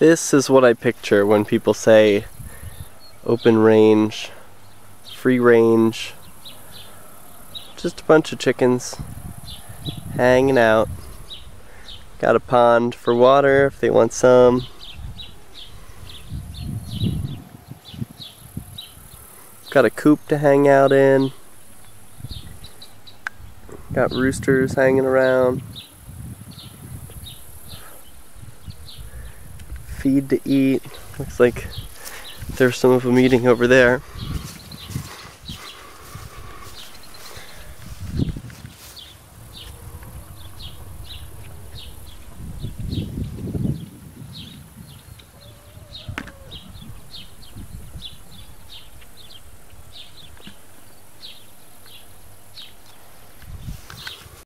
This is what I picture when people say open range, free range. Just a bunch of chickens hanging out. Got a pond for water if they want some. Got a coop to hang out in. Got roosters hanging around. Feed to eat. Looks like there's some of them eating over there.